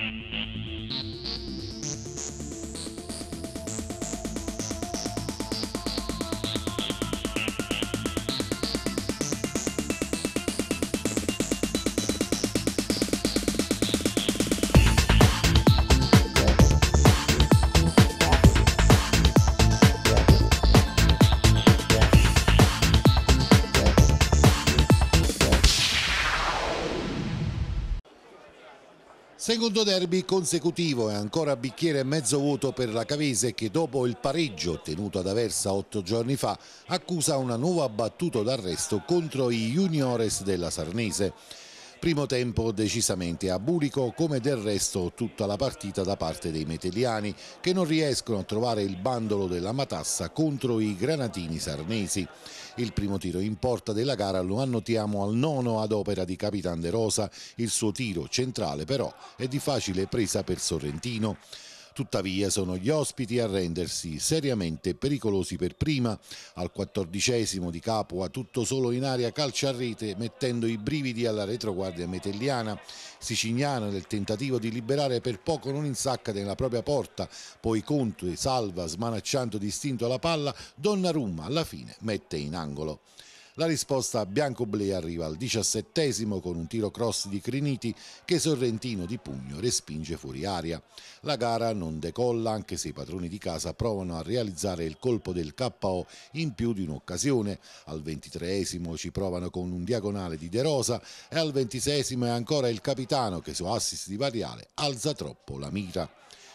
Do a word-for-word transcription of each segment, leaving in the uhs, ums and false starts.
Secondo derby consecutivo e ancora bicchiere e mezzo vuoto per la Cavese che dopo il pareggio ottenuto ad Aversa otto giorni fa accusa una nuova battuta d'arresto contro i juniores della Sarnese. Primo tempo decisamente abulico, come del resto tutta la partita da parte dei meteliani che non riescono a trovare il bandolo della matassa contro i granatini sarnesi. Il primo tiro in porta della gara lo annotiamo al nono ad opera di Capitan De Rosa, il suo tiro centrale però è di facile presa per Sorrentino. Tuttavia sono gli ospiti a rendersi seriamente pericolosi per prima. Al quattordicesimo di Capua, tutto solo in area, calcia a rete mettendo i brividi alla retroguardia metelliana. Sicignana nel tentativo di liberare per poco non insacca nella propria porta, poi Conte salva smanacciando distinto la palla, Donnarumma alla fine mette in angolo. La risposta bianco-blu arriva al diciassettesimo con un tiro cross di Criniti che Sorrentino di pugno respinge fuori aria. La gara non decolla anche se i padroni di casa provano a realizzare il colpo del K O in più di un'occasione. Al ventitreesimo ci provano con un diagonale di De Rosa e al ventiseiesimo è ancora il capitano che su assist di Variale alza troppo la mira.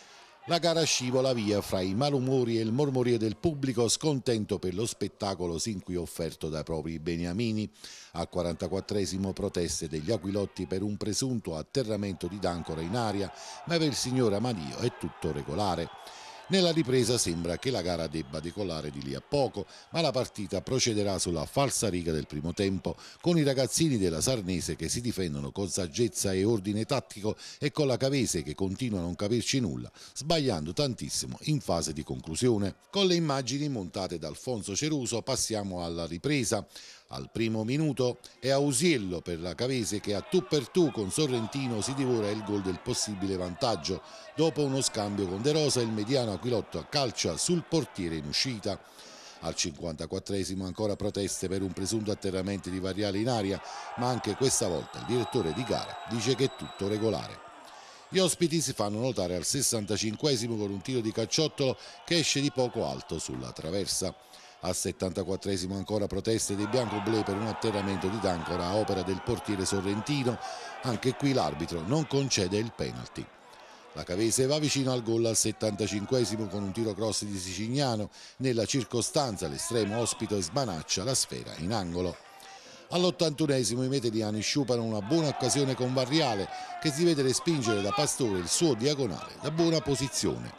La gara scivola via fra i malumori e il mormorio del pubblico scontento per lo spettacolo sin qui offerto dai propri beniamini. Al quarantaquattresimo proteste degli Aquilotti per un presunto atterramento di D'Ancora in aria, ma per il signor Amadio è tutto regolare. Nella ripresa sembra che la gara debba decollare di lì a poco, ma la partita procederà sulla falsariga del primo tempo, con i ragazzini della Sarnese che si difendono con saggezza e ordine tattico e con la Cavese che continua a non capirci nulla, sbagliando tantissimo in fase di conclusione. Con le immagini montate da Alfonso Ceruso passiamo alla ripresa. Al primo minuto è Ausiello per la Cavese che a tu per tu con Sorrentino si divora il gol del possibile vantaggio. Dopo uno scambio con De Rosa il mediano Aquilotto calcia sul portiere in uscita. Al cinquantaquattresimo ancora proteste per un presunto atterramento di Variale in aria, ma anche questa volta il direttore di gara dice che è tutto regolare. Gli ospiti si fanno notare al sessantacinquesimo con un tiro di Cacciottolo che esce di poco alto sulla traversa. Al settantaquattresimo ancora proteste dei bianco-blu per un atterramento di D'Ancora a opera del portiere Sorrentino. Anche qui l'arbitro non concede il penalty. La Cavese va vicino al gol al settantacinquesimo con un tiro cross di Sicignano. Nella circostanza l'estremo ospita e smanaccia la sfera in angolo. All'ottantunesimo i meteliani sciupano una buona occasione con Variale che si vede respingere da Pastore il suo diagonale da buona posizione.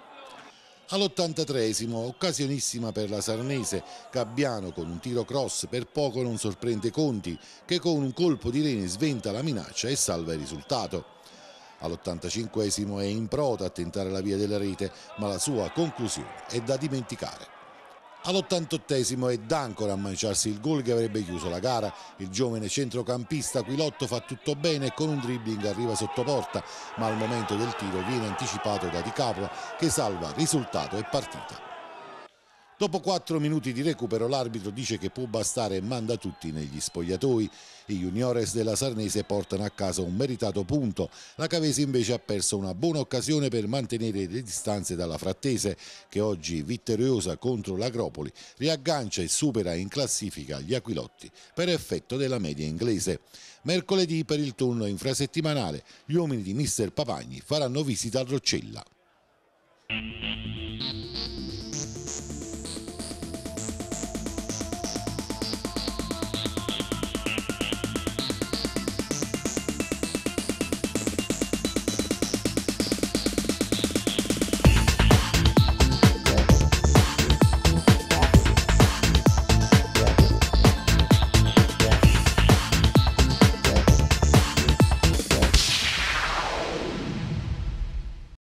All'ottantatreesimo occasionissima per la Sarnese, Gabbiano con un tiro cross per poco non sorprende Conti che con un colpo di rene sventa la minaccia e salva il risultato. All'ottantacinquesimo è Improta a tentare la via della rete, ma la sua conclusione è da dimenticare. All'ottantottesimo è D'Ancora a mangiarsi il gol che avrebbe chiuso la gara. Il giovane centrocampista Aquilotto fa tutto bene e con un dribbling arriva sotto porta, ma al momento del tiro viene anticipato da Di Capua che salva risultato e partita. Dopo quattro minuti di recupero l'arbitro dice che può bastare e manda tutti negli spogliatoi. I juniores della Sarnese portano a casa un meritato punto. La Cavese invece ha perso una buona occasione per mantenere le distanze dalla Frattese che oggi vittoriosa contro l'Agropoli riaggancia e supera in classifica gli Aquilotti per effetto della media inglese. Mercoledì per il turno infrasettimanale gli uomini di mister Papagni faranno visita al Roccella.